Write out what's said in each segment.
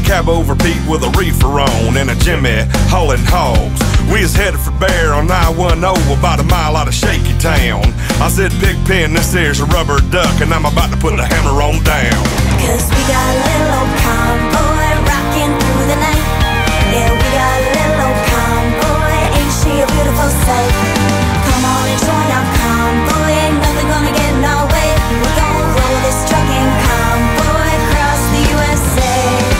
cab over Pete with a reefer on and a Jimmy hauling hogs. We was headed for Bear on I-10 about a mile out of Shaky Town. I said, Pigpen, this here's a rubber duck, and I'm about to put the hammer on down. Cause we got a little old convoy rocking through the night. Yeah, we got a little old convoy, ain't she a beautiful sight? Come on and join our convoy, ain't nothing gonna get in our way. We're gonna roll this trucking convoy across the USA.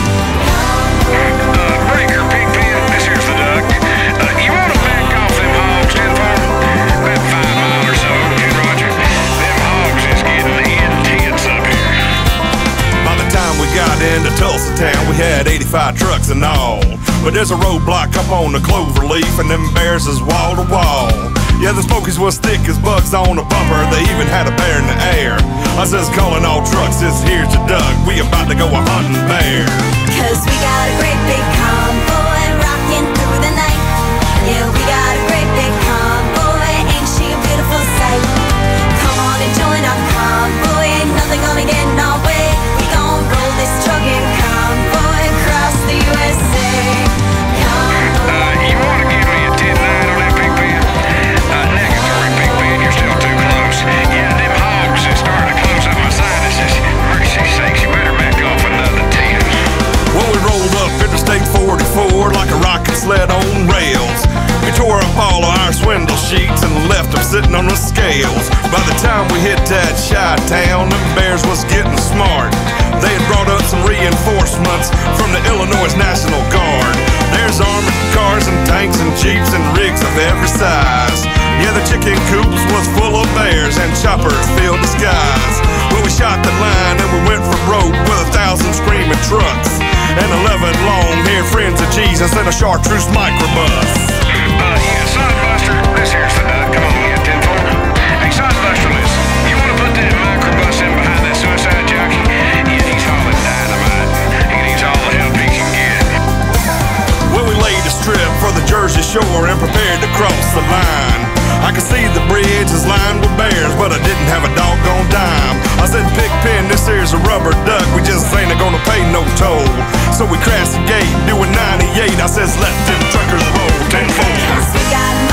Breaker, Pigpen, this here's the duck. You wanna back off them hogs, 10-4? About 5 miles or so, yeah, Roger. Them hogs is getting intense up here. By the time we got into Tulsa town, we had 85 trucks and all. But there's a roadblock up on the Cloverleaf, and them bears is wall to wall. Yeah, the smokies was thick as bugs on a bumper. They even had a bear in the air. I says, calling all trucks, this here's your Doug. We about to go a hunting bear. Cause we got a great big convoy rocking through the night. Yeah, we got a great big convoy, ain't she a beautiful sight? Come on and join our convoy, ain't nothing gonna get in our way. We gon' roll this trucking convoy across the USA. You wanna give me a 10-9 on that, Pigpen? Negatory, Pigpen, you're still too close. Yeah, them hogs is starting to close up my sinuses. Mercy sakes, you better back off another 10. Well, we rolled up Interstate 44 like a rocket sled on rails. We tore up all of our swindle sheets and left them sitting on the scales. By the time we hit that Chi-Town, them bears was getting smart. They had brought up some reinforcements from the Illinois National Guard. There's armored cars and tanks and jeeps and rigs of every size. Yeah, the chicken coops was full of bears and choppers filled the skies. Well, we shot the line and we went for broke with 1,000 screaming trucks and 11 long-haired friends of Jesus and a chartreuse microbus. Yeah, Soundbuster, this here's the duck. Come on, yeah, 10-4. Hey, Soundbuster, listen. You wanna put that microbus in behind that suicide jockey? Yeah, he's hauling dynamite. He needs all the help he can get. Well, we laid a strip for the Jersey Shore and prepared to cross the line. I could see the bridge is lined with bears, but I didn't have a doggone dime. I said, Pigpen, this here's a rubber duck, we just ain't gonna pay no toll. So we crashed the gate, doing 98, I says, let them truckers roll, 10-4. We got